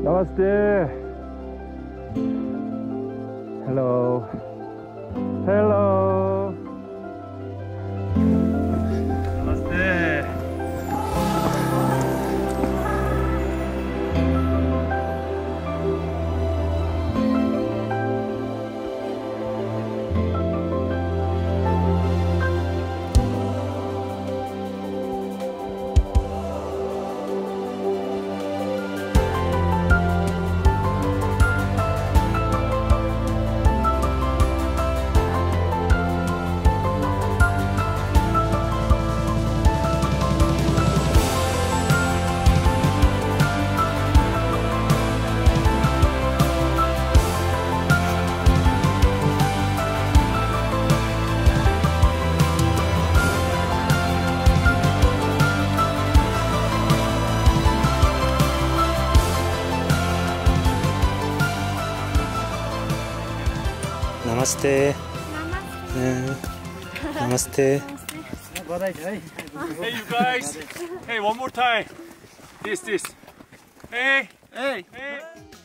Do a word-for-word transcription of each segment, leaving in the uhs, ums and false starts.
Namaste. Hello. Hello. Namaste. Namaste. Namaste. Hey, you guys. Hey, one more time. This, this. Hey, hey, hey.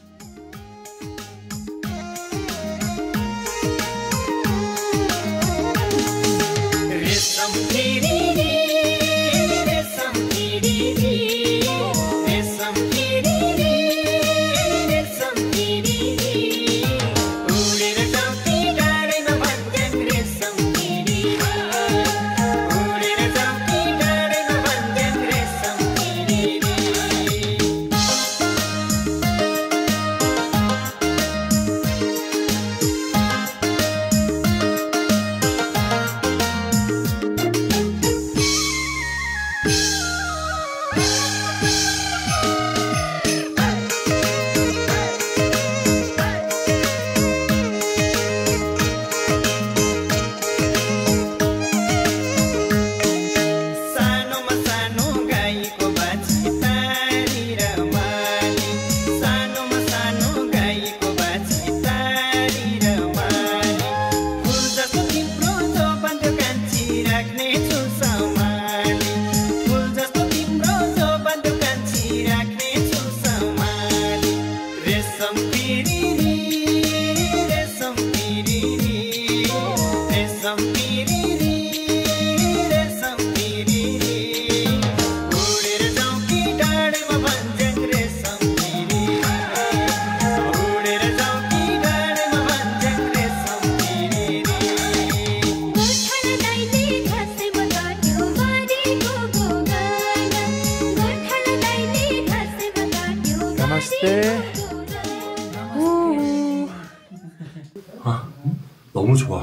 아, 너무 좋아.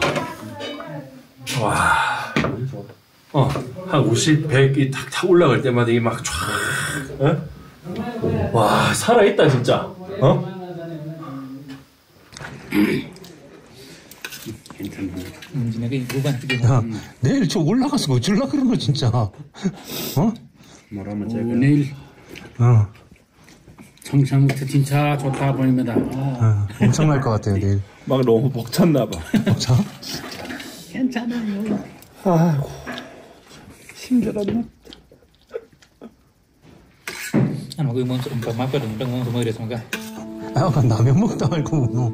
와, 어, 한 오십, 백이 탁 탁 올라갈 때마다 이게 막 쫙, 어? 와, 살아있다 진짜. 어? 야, 내일 저 올라가서 어쩌려 그러노 진짜. 어? 뭐라면 제가 내일 어. 청창부터 진짜 좋다 보입니다. 어, 엄청날 것 같아요 내일. 막 너무 벅찼나 봐. 벅차? 괜찮아요. 아이고, 힘들었나? Anh mọi người muốn dùng cầm map và đừng đừng dùng mười để xong cả. 아, 약간 라면 먹다 말고 뭐.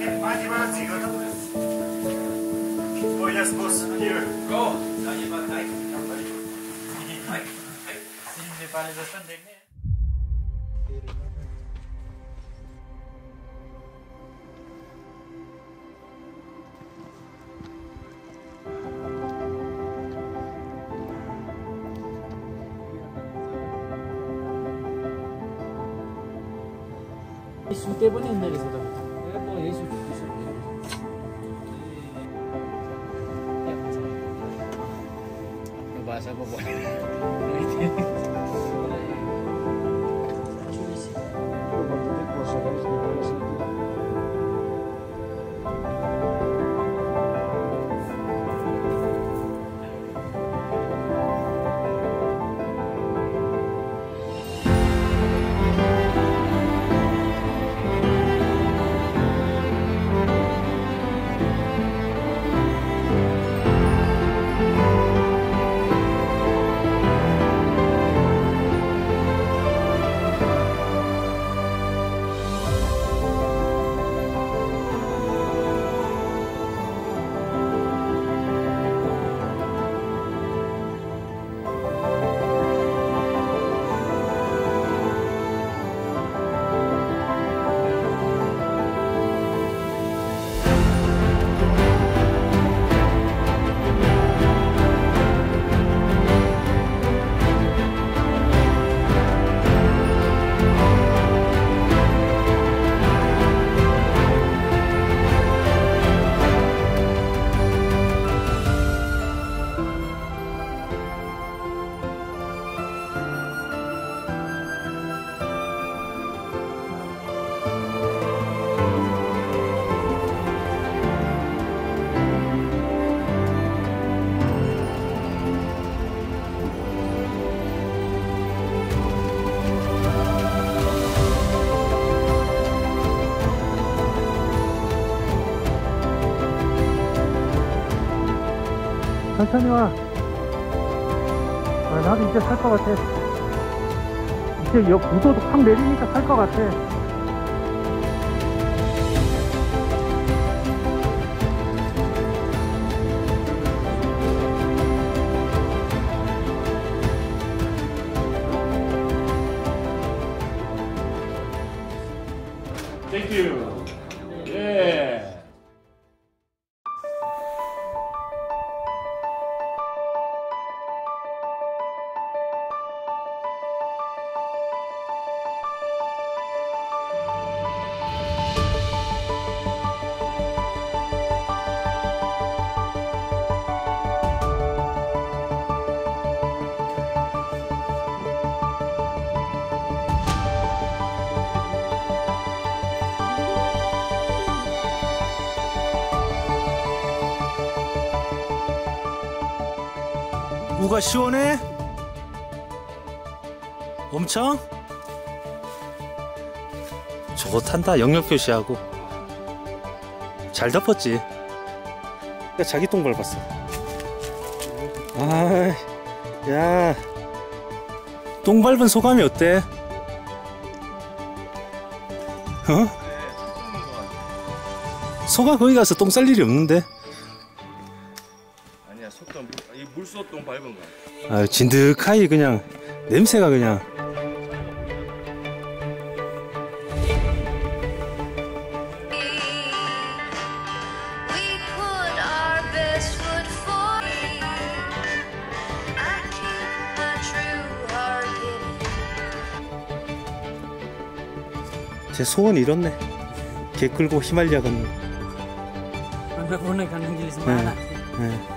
Oh yes, boss. Here. Go. Sungai pun yang dari sana. Ya, boleh sudah. Bahasa apa boleh? 천천히 와. 아, 나도 이제 살 것 같아. 이제 여 구도도 확 내리니까 살 것 같아. Thank you. Yeah. 우가 시원해? 엄청? 저거 탄다. 영역 표시하고 잘 덮었지. 자기 똥 밟았어. 아, 야, 똥 밟은 소감이 어때? 어? 소가 거기 가서 똥 쌀 일이 없는데. 아니야, 속도 이 물소똥 밟은 거. 아, 진득하이 그냥 냄새가 그냥. 제 소원 이렇네. 개 끌고 히말리아 걷는 거. Anda pun naik kandang jenis mana? 네.